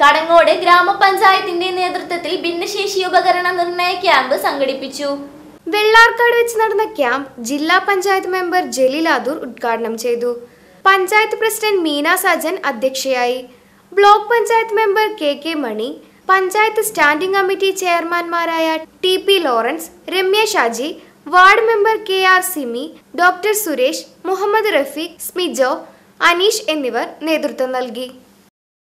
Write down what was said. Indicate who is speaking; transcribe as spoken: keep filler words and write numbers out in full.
Speaker 1: കടങ്ങോട് ഗ്രാമപഞ്ചായത്തിന്റെ നേതൃത്വത്തിൽ ഭിന്നശേഷി ഉപകരണ നിർണയ ക്യാമ്പ് സംഘടിപ്പിച്ചു.
Speaker 2: വെള്ളാർക്കാട് വെച്ച് നടന്ന ക്യാമ്പ് ജില്ലാ പഞ്ചായത്ത് മെമ്പർ ജലീലാദൂർ ഉദ്ഘാടനം ചെയ്തു. പഞ്ചായത്ത് പ്രസിഡന്റ് മീന സാജൻ അധ്യക്ഷയായി. Block panchayat member K K Mani, panchayat standing committee ചെയർമാൻമാരായ T P Lawrence, Ramya Shaji, ward member K R Simi, doctor Suresh, Muhammad Rafeeq, Smijo, Aneesh എന്നിവർ നേതൃത്വം നൽകി.